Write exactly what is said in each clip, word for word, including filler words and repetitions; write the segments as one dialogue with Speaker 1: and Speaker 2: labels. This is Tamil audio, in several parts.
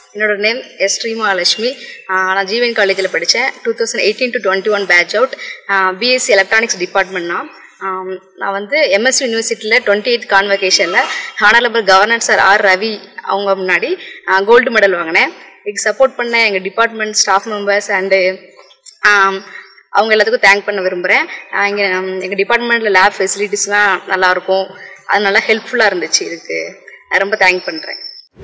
Speaker 1: என்னோட நேம் எஸ் ஸ்ரீமகாலட்சுமி. நான் ஜீவன் காலேஜில் படித்தேன். Two thousand eighteen to twenty one batch out. BSc electronics டிபார்ட்மெண்ட்னா நான் வந்து எம்எஸ்சி யூனிவர்சிட்டியில் டுவெண்ட்டி எயித் கான்வகேஷனில் honourable governor sir R Ravi அவங்க முன்னாடி கோல்டு மெடல் வாங்கினேன். இதுக்கு சப்போர்ட் பண்ண எங்கள் டிபார்ட்மெண்ட் ஸ்டாஃப் மெம்பர்ஸ் அண்டு அவங்க எல்லாத்துக்கும் தேங்க் பண்ண விரும்புகிறேன். இங்கே எங்கள் டிபார்ட்மெண்ட்டில் லேப் ஃபெசிலிட்டிஸ்லாம் நல்லாயிருக்கும். அது நல்லா ஹெல்ப்ஃபுல்லாக இருந்துச்சு. இதுக்கு ரொம்ப தேங்க் பண்ணுறேன்.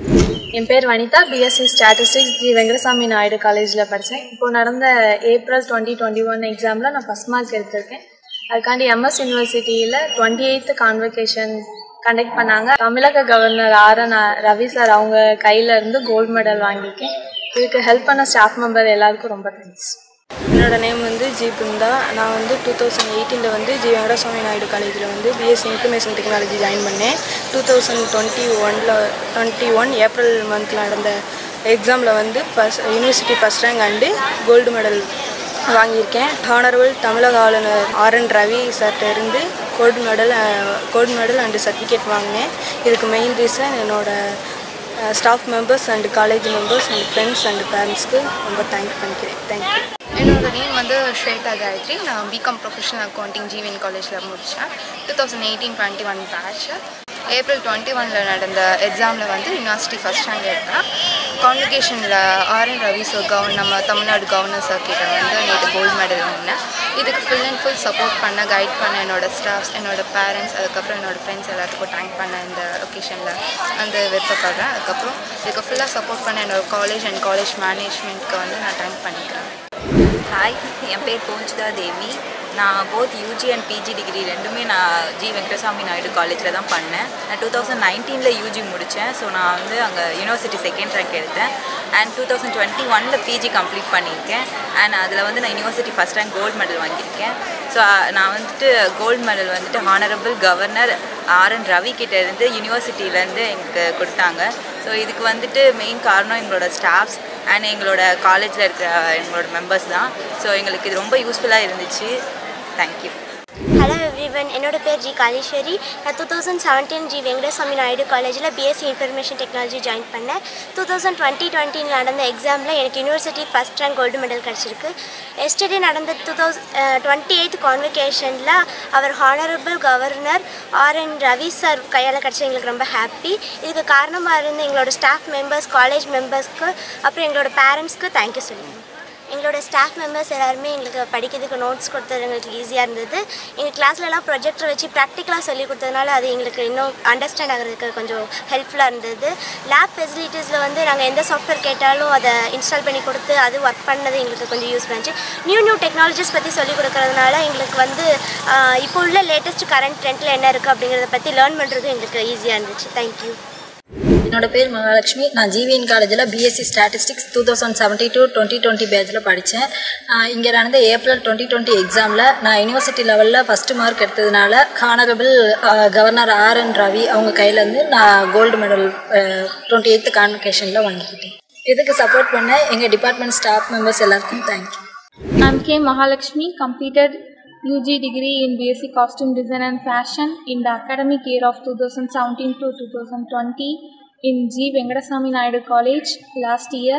Speaker 2: என் பேர் Vanitha. BSc statistics G Venkatasamy Naidu காலேஜில் படித்தேன். இப்போ நடந்த ஏப்ரல் டுவெண்ட்டி டுவெண்ட்டி ஒன் எக்ஸாமில் நான் ஃபஸ்ட் மார்க் எடுத்திருக்கேன். அதுக்காண்டி எம்எஸ் யூனிவர்சிட்டியில் டுவெண்ட்டி எயித்து கான்வகேஷன் கண்டக்ட் பண்ணாங்க. தமிழக governor R N Ravi sir அவங்க கையில் இருந்து கோல்டு மெடல் வாங்கியிருக்கேன். இதுக்கு ஹெல்ப் பண்ண ஸ்டாஃப் மெம்பர் எல்லாருக்கும் ரொம்ப தேங்க்ஸ்.
Speaker 3: என்னோடய நேம் வந்து ஜி பிருந்தா. நான் வந்து டூ தௌசண்ட் எயிட்டீனில் வந்து ஜி வெங்கடசாமி நாயுடு காலேஜில் வந்து பிஎஸ்சி இன்ஃபர்மேஷன் டெக்னாலஜி ஜாயின் பண்ணேன். டூ தௌசண்ட் டுவெண்ட்டி ஒனில் டுவெண்ட்டி ஒன் ஏப்ரல் மந்தில் நடந்த எக்ஸாமில் வந்து first university first rank and gold medal வாங்கியிருக்கேன். ஹானரபிள் தமிழக ஆளுநர் ஆர் என் ரவி சார்கிட்ட இருந்து gold medal gold medal and certificate வாங்கினேன். இதுக்கு மெயின் ரீசன் என்னோடய staff members and college members and friends and பேரண்ட்ஸ்க்கு ரொம்ப தேங்க் பண்ணிக்கிறேன். தேங்க்யூ.
Speaker 4: என்னோட நேம் வந்து ஸ்வேதா காயத்ரி. நான் பிகாம் ப்ரொஃபஷனல் அக்கௌண்டிங் ஜிவின் காலேஜில் முடித்தேன். Two thousand eighteen twenty one batch. April twenty ஒனில் நடந்த எக்ஸாமில் வந்து யூனிவர்சிட்டி ஃபஸ்ட் ரேங்க் எடுத்தேன். கான்வகேஷனில் R N Ravi sir govern நம்ம தமிழ்நாடு கவர்னர் சார் கிட்ட வந்து நேற்று கோல்டு மெடல் வாங்கினேன். இதுக்கு ஃபுல் அண்ட் ஃபுல் சப்போர்ட் பண்ண கைட் பண்ண என்னோடய ஸ்டாஃப்ஸ், என்னோடய பேரண்ட்ஸ், அதுக்கப்புறம் என்னோடய ஃப்ரெண்ட்ஸ் எல்லாத்துக்கும் தேங்க் பண்ண இந்த ஒகேஷனில் வந்து விருப்பப்படுறேன். அதுக்கப்புறம் இதுக்கு ஃபுல்லாக சப்போர்ட் பண்ண என்னோடய காலேஜ் அண்ட் காலேஜ் மேனேஜ்மெண்ட்க்கு வந்து நான் தேங்க் பண்ணிக்கிறேன்.
Speaker 5: ஹாய், என் பேர் பூஞ்சிதா தேவி. நான் both UG and PG degree ரெண்டுமே நான் ஜி வெங்கடசாமி நாயுடு காலேஜில் தான் பண்ணேன். நான் டூ தௌசண்ட் நைன்டீனில் யூஜி முடித்தேன். ஸோ நான் வந்து அங்கே யூனிவர்சிட்டி செகண்ட் ரேங்க் எடுத்தேன். அண்ட் டூ தௌசண்ட் டுவெண்ட்டி ஒனில் பிஜி கம்ப்ளீட் பண்ணியிருக்கேன். அண்ட் அதில் வந்து நான் university first rank gold medal வாங்கியிருக்கேன். ஸோ நான் வந்துட்டு கோல்டு மெடல் வந்துட்டு honourable governor R N Ravi கிட்ட இருந்து யூனிவர்சிட்டியிலேருந்து எங்களுக்கு கொடுத்தாங்க. ஸோ இதுக்கு வந்துட்டு மெயின் காரணம் எங்களோட ஸ்டாஃப்ஸ் அண்ட் எங்களோட காலேஜில் இருக்கிற எங்களோட மெம்பர்ஸ் தான். ஸோ எங்களுக்கு இது ரொம்ப யூஸ்ஃபுல்லாக இருந்துச்சு. தேங்க்யூ.
Speaker 6: ஹலோ எவ்ரிவன், என்னோட பேர் ஜி காளீஸ்வரி. நான் two thousand seventeen G Venkatasamy Naidu காலேஜில் பிஎஸ்சி இன்ஃபர்மேஷன் டெக்னாலஜி ஜாயின் பண்ணேன். டூ தௌசண்ட் டுவெண்ட்டி டுவெண்ட்டியில் நடந்த எக்ஸாமில் எனக்கு university first rank gold medal கிடச்சிருக்கு. எஸ்டர்டே நடந்த டூ தௌசண்ட் டுவெண்ட்டி எயித் கான்வகேஷனில் அவர் honourable governor R N Ravi sir கையால் கிடச்சி எங்களுக்கு ரொம்ப ஹாப்பி. இதுக்கு காரணமாக இருந்து எங்களோட ஸ்டாஃப் மெம்பர்ஸ், காலேஜ் மெம்பர்ஸ்க்கு, அப்புறம் எங்களோட பேரண்ட்ஸ்க்கு தேங்க்யூ சொல்லுங்கள். எங்களோட ஸ்டாஃப் மெம்பர்ஸ் எல்லாருமே எங்களுக்கு படிக்கிறதுக்கு நோட்ஸ் கொடுத்தது எங்களுக்கு ஈஸியாக இருந்தது. எங்கள் கிளாஸ்லலாம் ப்ரொஜெக்டர் வச்சு ப்ராக்டிக்கலாக சொல்லி கொடுத்ததுனால அது எங்களுக்கு இன்னும் அண்டர்ஸ்டாண்ட் ஆகிறதுக்கு கொஞ்சம் ஹெல்ப்ஃபுல்லாக இருந்தது. லேப் ஃபெசிலிட்டிஸில் வந்து நாங்கள் எந்த சாஃப்ட்வேர் கேட்டாலும் அதை இன்ஸ்டால் பண்ணி கொடுத்து அது ஒர்க் பண்ணது எங்களுக்கு கொஞ்சம் யூஸ் பண்ணிச்சு. நியூ நியூ டெக்னாலஜிஸ் பற்றி சொல்லிக் கொடுக்கறதுனால எங்களுக்கு வந்து இப்போ உள்ள லேட்டஸ்ட் கரண்ட் ட்ரெண்டில் என்ன இருக்குது அப்படிங்கிறத பற்றி லேர்ன் பண்ணுறதும் எங்களுக்கு ஈஸியாக இருந்துச்சு. தேங்க்யூ.
Speaker 7: என்னோட பேர் மகாலட்சுமி. நான் ஜிவிஎன் காலேஜில் BSc statistics two thousand seventy to twenty twenty பேட்சில் படித்தேன். இங்கே நடந்த ஏப்ரல் டுவெண்ட்டி டுவெண்ட்டி எக்ஸாமில் நான் யூனிவர்சிட்டி லெவலில் ஃபஸ்ட்டு மார்க் எடுத்ததுனால honourable governor R N Ravi அவங்க கையிலேருந்து நான் கோல்டு மெடல் டுவெண்ட்டி எயித்து கான்வகேஷனில் வாங்கிக்கிட்டேன். இதுக்கு சப்போர்ட் பண்ண எங்கள் டிபார்ட்மெண்ட் ஸ்டாஃப் மெம்பர்ஸ் எல்லாருக்கும் thank you.
Speaker 8: I'm K. Mahalakshmi, completed U G degree in B S c Costume Design and Fashion in the academic year of two thousand seventeen to two thousand twenty in G. Venkadasamy Naidu College last year.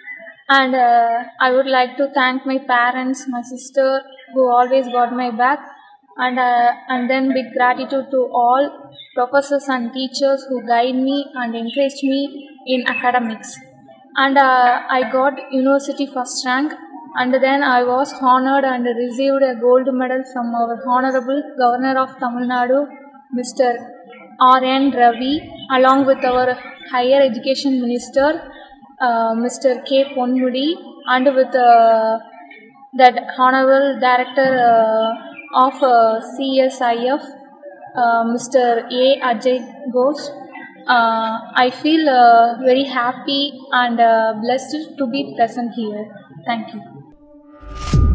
Speaker 8: And uh, I would like to thank my parents, my sister who always got my back, and uh, and then big gratitude to all professors and teachers who guide me and encouraged me in academics. And uh, I got university first rank, and then I was honored and received a gold medal from our Honorable Governor of Tamil Nadu, Mister R N Ravi, along with our Higher Education Minister, uh, Mister K. Ponmudi, and with uh, that Honorable Director uh, of uh, C S I F, uh, Mister A. Ajay Ghosh. Uh, I feel uh, very happy and uh, blessed to be present here. Thank you.